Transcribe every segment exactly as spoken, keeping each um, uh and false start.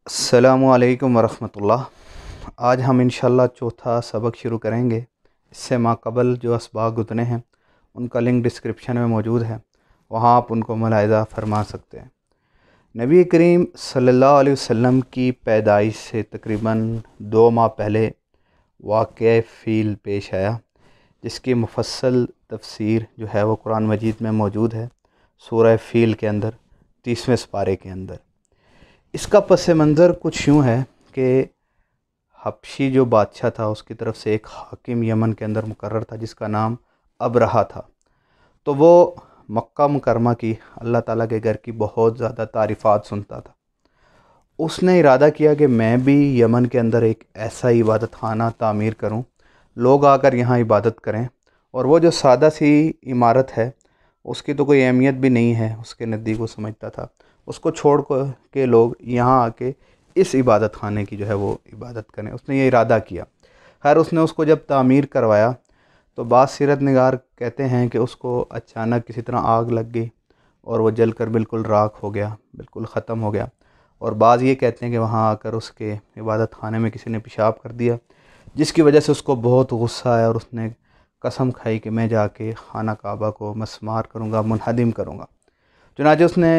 अस्सलामु अलैकुम वरहमतुल्लाह। आज हम इंशाअल्लाह चौथा सबक शुरू करेंगे। इससे माक़बल जो असबाक़ गुज़रे हैं उनका लिंक डिस्क्रिप्शन में मौजूद है, वहाँ आप उनको मुलाहिज़ा फरमा सकते हैं। नबी करीम सल्लल्लाहु अलैहि वसल्लम की पैदाइश से तकरीबन दो माह पहले वाक़या फ़ील पेश आया, जिसकी मुफस्सल तफसीर जो है वो कुरान मजीद में मौजूद है, सूरह फ़ील के अंदर तीसवें सपारे के अंदर। इसका पस मंज़र कुछ यूँ है कि हबशी जो बादशाह था उसकी तरफ से एक हाकिम यमन के अंदर मुकर्रर था जिसका नाम अबरहा था। तो वो मक्का मुकरमा की अल्लाह ताला के घर की बहुत ज़्यादा तारीफ़ात सुनता था। उसने इरादा किया कि मैं भी यमन के अंदर एक ऐसा इबादत खाना तामीर करूं, लोग आकर यहाँ इबादत करें। और वो जो सादा सी इमारत है उसकी तो कोई अहमियत भी नहीं है, उसके नज़दीक वो समझता था, उसको छोड़ के लोग यहाँ आके इस इबादत खाने की जो है वो इबादत करें। उसने ये इरादा किया। खैर उसने उसको जब तामीर करवाया तो बाद सीरत निगार कहते हैं कि उसको अचानक किसी तरह आग लग गई और वो जलकर बिल्कुल राख हो गया, बिल्कुल ख़त्म हो गया। और बाज़ ये कहते हैं कि वहाँ आकर उसके इबादत खाने में किसी ने पेशाब कर दिया, जिसकी वजह से उसको बहुत गुस्सा आया और उसने कसम खाई कि मैं जाके खाना काबा को मसमार करूँगा, मुनहदिम करूँगा। चुनांचे उसने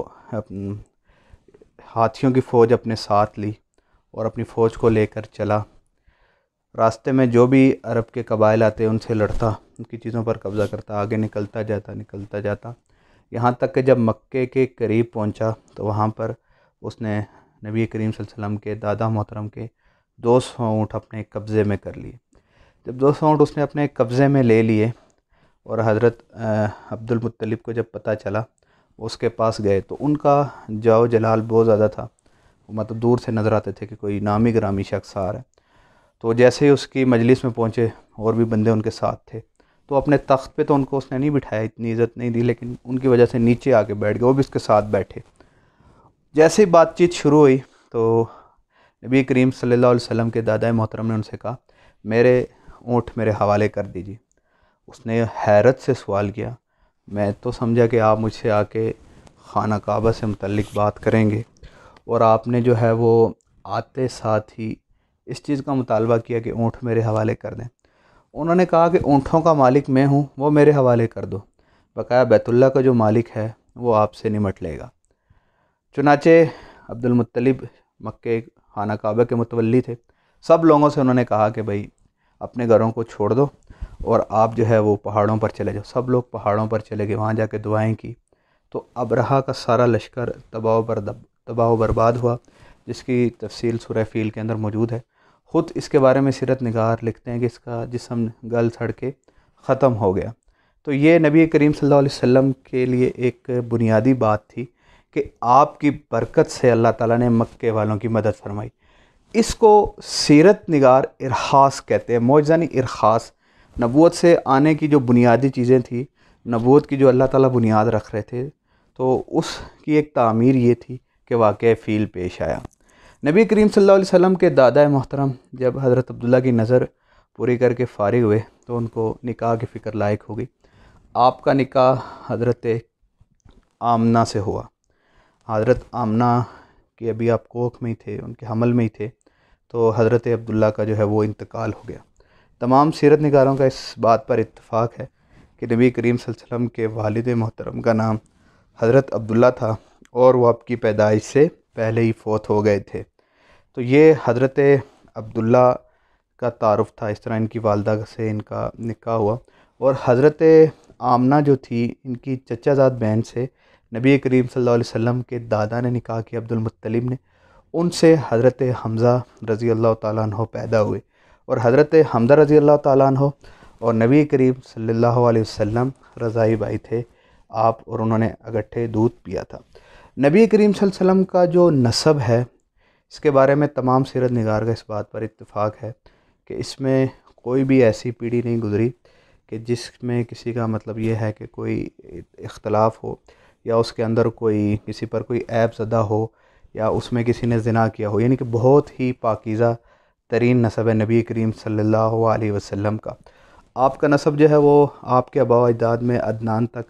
हाथियों की फ़ौज अपने साथ ली और अपनी फ़ौज को लेकर चला। रास्ते में जो भी अरब के कबाइल आते उनसे लड़ता, उनकी चीज़ों पर कब्ज़ा करता, आगे निकलता जाता निकलता जाता यहाँ तक कि जब मक्के के करीब पहुँचा तो वहाँ पर उसने नबी करीम सल्लल्लाहु अलैहि वसल्लम के दादा मोहतरम के दो सौ ऊँट अपने कब्ज़े में कर लिए। जब दो सौ ऊँट उसने अपने कब्ज़े में ले लिए और हज़रत अलमुत्तलिब को जब पता चला उसके पास गए तो उनका जाओ जलाल बहुत ज़्यादा था, मतलब दूर से नज़र आते थे कि कोई नामी ग्रामी शख्स आ रहा है। तो जैसे ही उसकी मजलिस में पहुँचे और भी बंदे उनके साथ थे तो अपने तख्त पे तो उनको उसने नहीं बिठाया, इतनी इज़्ज़त नहीं दी, लेकिन उनकी वजह से नीचे आके बैठ गए, वो भी उसके साथ बैठे। जैसे ही बातचीत शुरू हुई तो नबी करीम सल्लल्लाहु अलैहि वसल्लम के दादा मोहतरम ने उनसे कहा मेरे ऊँट मेरे हवाले कर दीजिए। उसने हैरत से सवाल किया, मैं तो समझा कि आप मुझसे आके खाना काबा से मुतल्लिक बात करेंगे और आपने जो है वो आते साथ ही इस चीज़ का मुतालबा किया कि ऊँट मेरे हवाले कर दें। उन्होंने कहा कि ऊँटों का मालिक मैं हूँ, वो मेरे हवाले कर दो, बकाया बैतुल्लाह का जो मालिक है वो आपसे निमट लेगा। चुनाचे अब्दुल मक्के खाना काबा के मुतवल्ली थे, सब लोगों से उन्होंने कहा कि भाई अपने घरों को छोड़ दो और आप जो है वो पहाड़ों पर चले जाओ। सब लोग पहाड़ों पर चले गए, वहाँ जाके दुआएं की तो अबरहा का सारा लश्कर तबाह बर तबाह बर्बाद हुआ, जिसकी तफसील सूरह फ़ील के अंदर मौजूद है। ख़ुद इसके बारे में सीरत निगार लिखते हैं कि इसका जिस्म गल सड़ के ख़त्म हो गया। तो ये नबी करीम सल्लल्लाहु अलैहि वसल्लम के लिए एक बुनियादी बात थी कि आपकी बरकत से अल्लाह ताला ने मक्के वालों की मदद फरमाई। इसको सीरत निगार इरहास कहते हैं, मौजज़ानी इरहास। नबूवत से आने की जो बुनियादी चीज़ें थी, नबूवत की जो अल्लाह ताला बुनियाद रख रहे थे, तो उसकी एक तामीर ये थी कि वाक़या फ़ील पेश आया। नबी करीम सल्लल्लाहु अलैहि वसल्लम के दादा मोहतरम जब हज़रत अब्दुल्ला की नज़र पूरी करके फ़ारिग हुए तो उनको निकाह की फ़िक्र लायक हो गई। आपका निकाह हज़रत आमना से हुआ। हज़रत आमना के अभी आप कोख में ही थे, उनके हमल में ही थे, तो हज़रत अब्दुल्ला का जो है वो इंतकाल हो गया। तमाम सीरत निगारों का इस बात पर इत्तफ़ाक़ है कि नबी करीम सल्लल्लाहु अलैहि वसल्लम के वालिद मोहतरम का नाम हज़रत अब्दुल्ला था और वो आपकी पैदाइश से पहले ही फ़ौत हो गए थे। तो ये हज़रत अब्दुल्ला का तारुफ़ था, इस तरह इनकी वालदा से इनका निकाह हुआ। और हज़रत आमना जो थी इनकी चचाज़ाद बहन से नबी करीम सल्लल्लाहु अलैहि वसल्लम के दादा ने निकाह किया, अब्दुल ने। उनसे हज़रत हमज़ा रज़ी अल्लाह ताला अन्हो पैदा हुए और हज़रत हमज़ा रज़ी अल्लाह ताला अन्हो और नबी करीम सल्लल्लाहु अलैहि वसल्लम रज़ाई भाई थे आप, और उन्होंने अगट्ठे दूध पिया था। नबी करीम सल्लल्लाहु अलैहि वसल्लम का जो नसब है इसके बारे में तमाम सीरत निगार का इस बात पर इत्तफ़ाक़ है कि इसमें कोई भी ऐसी पीढ़ी नहीं गुज़री कि जिसमें किसी का मतलब ये है कि कोई इख्तलाफ हो या उसके अंदर कोई किसी पर कोई ऐब ज़दा हो या उसमें किसी ने ज़िना किया हो। यानी कि बहुत ही पाकीज़ा तरीन नसब है नबी करीम सल्लल्लाहु अलैहि वसल्लम का। आपका नसब जो है वो आपके आबा अजदाद में अदनान तक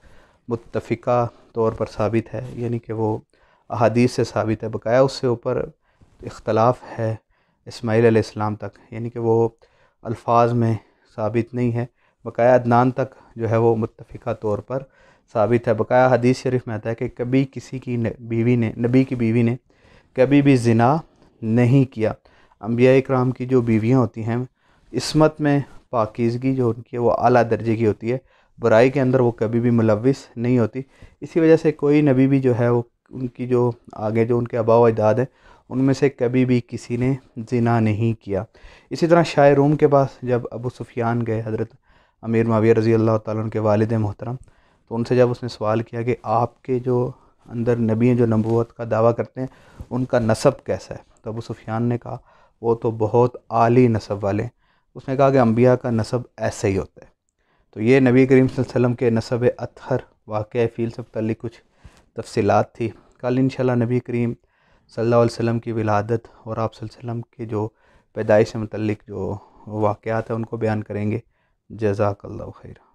मुत्तफ़िका तौर पर साबित है, यानी कि वो अहादीस से साबित है, बकाया उससे ऊपर تو اختلاف ہے اسماعیل علیہ السلام تک، یعنی کہ وہ الفاظ میں ثابت نہیں ہے، بقایا عدنان تک جو ہے وہ متفقہ طور پر ثابت ہے۔ بقایا حدیث شریف میں آتا ہے کہ کبھی کسی کی بیوی نے، نبی کی بیوی نے کبھی بھی زنا نہیں کیا۔ انبیاء اکرام کی جو بیویاں ہوتی ہیں عصمت میں پاکیزگی جو ان کی ہے وہ اعلیٰ درجے کی ہوتی ہے، برائی کے اندر وہ کبھی بھی ملوث نہیں ہوتی۔ اسی وجہ سے کوئی نبی بھی جو ہے وہ ان کی جو آگے جو ان کے آباء و اجداد ہیں ان میں سے کبھی بھی کسی نے زنا نہیں کیا۔ اسی طرح شاہ روم کے پاس جب ابو سفیان گئے، حضرت امیر معاویہ رضی اللہ تعالیٰ عنہ کے والد محترم، تو ان سے جب اس نے سوال کیا کہ آپ کے جو اندر نبی ہیں جو نبوت کا دعویٰ کرتے ہیں ان کا نسب کیسا ہے، تو ابو سفیان نے کہا وہ تو بہت عالی نسب والے ہیں۔ اس نے کہا کہ انبیاء کا نسب ایسے ہی ہوتا ہے۔ تو یہ نبی کریم صلی اللہ علیہ وسلم کے نسب اطہر واقعہ فیل سے متعلق کچھ تفصیلات تھی۔ کل انشاءاللہ نبی کریم صلی اللہ علیہ وسلم کی ولادت اور آپ صلی اللہ علیہ وسلم کے جو پیدائش سے متعلق جو واقعات ہیں ان کو بیان کریں گے۔ جزاک اللہ خیر۔